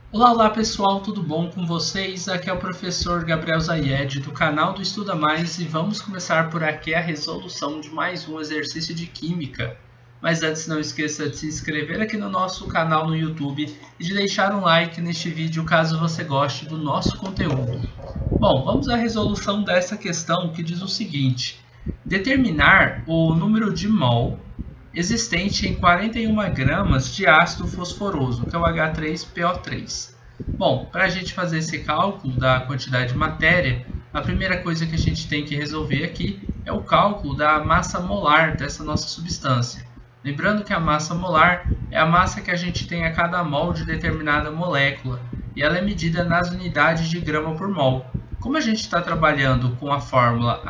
Olá pessoal, tudo bom com vocês? Aqui é o professor Gabriel Zayed do canal do Estuda Mais e vamos começar por aqui a resolução de mais um exercício de Química. Mas antes não esqueça de se inscrever aqui no nosso canal no YouTube e de deixar um like neste vídeo caso você goste do nosso conteúdo. Bom, vamos à resolução dessa questão que diz o seguinte: determinar o número de mol existente em 41 gramas de ácido fosforoso, que é o H3PO3. Bom, para a gente fazer esse cálculo da quantidade de matéria, a primeira coisa que a gente tem que resolver aqui é o cálculo da massa molar dessa nossa substância. Lembrando que a massa molar é a massa que a gente tem a cada mol de determinada molécula, e ela é medida nas unidades de grama por mol. Como a gente está trabalhando com a fórmula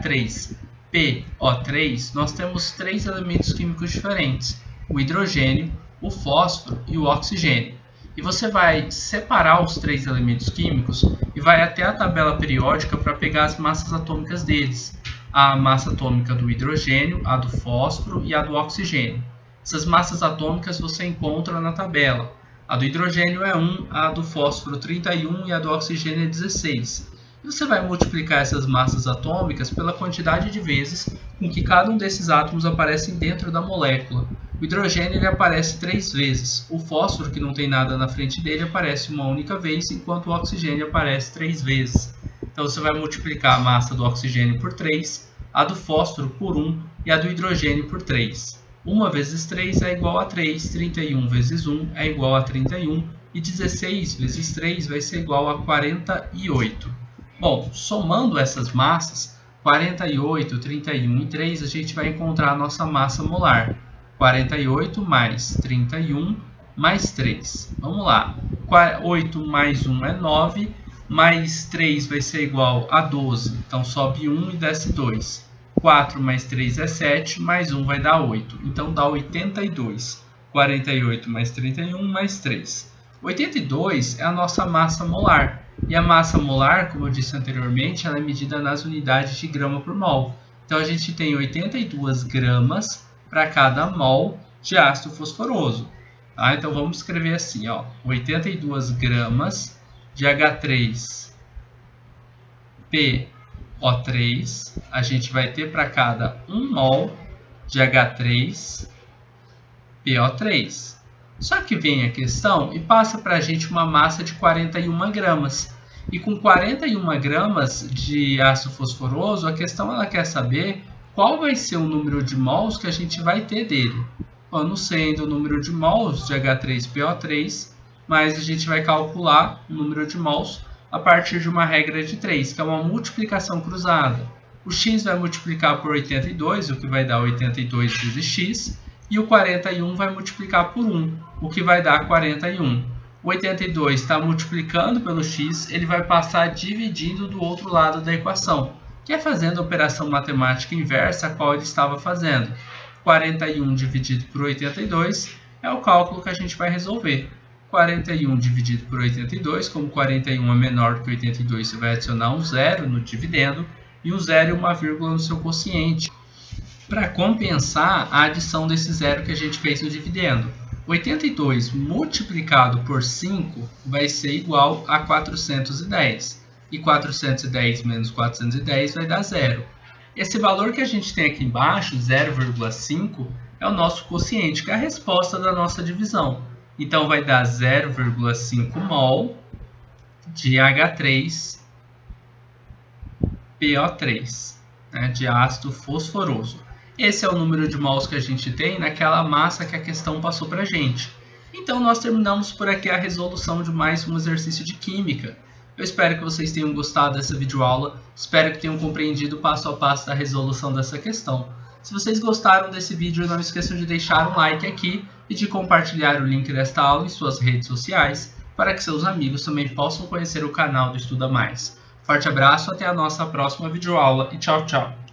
H3PO3, nós temos três elementos químicos diferentes: o hidrogênio, o fósforo e o oxigênio. E você vai separar os três elementos químicos e vai até a tabela periódica para pegar as massas atômicas deles. A massa atômica do hidrogênio, a do fósforo e a do oxigênio. Essas massas atômicas você encontra na tabela. A do hidrogênio é 1, a do fósforo 31 e a do oxigênio é 16. E você vai multiplicar essas massas atômicas pela quantidade de vezes com que cada um desses átomos aparecem dentro da molécula. O hidrogênio ele aparece 3 vezes, o fósforo, que não tem nada na frente dele, aparece uma única vez, enquanto o oxigênio aparece 3 vezes. Então você vai multiplicar a massa do oxigênio por 3, a do fósforo por 1 e a do hidrogênio por 3. 1 vezes 3 é igual a 3, 31 vezes 1 é igual a 31 e 16 vezes 3 vai ser igual a 48. Bom, somando essas massas, 48, 31 e 3, a gente vai encontrar a nossa massa molar. 48 mais 31 mais 3. Vamos lá. 8 mais 1 é 9, mais 3 vai ser igual a 12. Então sobe 1 e desce 2. 4 mais 3 é 7, mais 1 vai dar 8. Então dá 82. 48 mais 31 mais 3. 82 é a nossa massa molar. E a massa molar, como eu disse anteriormente, ela é medida nas unidades de grama por mol. Então a gente tem 82 gramas para cada mol de ácido fosforoso. Tá? Então vamos escrever assim, ó, 82 gramas de H3PO3, a gente vai ter para cada 1 mol de H3PO3. Só que vem a questão e passa para a gente uma massa de 41 gramas. E com 41 gramas de ácido fosforoso, a questão ela quer saber qual vai ser o número de mols que a gente vai ter dele. Não sendo o número de mols de H3PO3, mas a gente vai calcular o número de mols a partir de uma regra de 3, que é uma multiplicação cruzada. O x vai multiplicar por 82, o que vai dar 82 vezes x, e o 41 vai multiplicar por 1, o que vai dar 41. O 82 está multiplicando pelo x, ele vai passar dividindo do outro lado da equação, que é fazendo a operação matemática inversa a qual ele estava fazendo. 41 dividido por 82 é o cálculo que a gente vai resolver. 41 dividido por 82, como 41 é menor do que 82, você vai adicionar um zero no dividendo e um zero e uma vírgula no seu quociente, para compensar a adição desse zero que a gente fez no dividendo. 82 multiplicado por 5 vai ser igual a 410. E 410 menos 410 vai dar zero. Esse valor que a gente tem aqui embaixo, 0,5, é o nosso quociente, que é a resposta da nossa divisão. Então vai dar 0,5 mol de H3PO3, né, de ácido fosforoso. Esse é o número de mols que a gente tem naquela massa que a questão passou para a gente. Então nós terminamos por aqui a resolução de mais um exercício de Química. Eu espero que vocês tenham gostado dessa videoaula, espero que tenham compreendido passo a passo da resolução dessa questão. Se vocês gostaram desse vídeo, não esqueçam de deixar um like aqui e de compartilhar o link desta aula em suas redes sociais, para que seus amigos também possam conhecer o canal do Estuda Mais. Forte abraço, até a nossa próxima videoaula e tchau, tchau!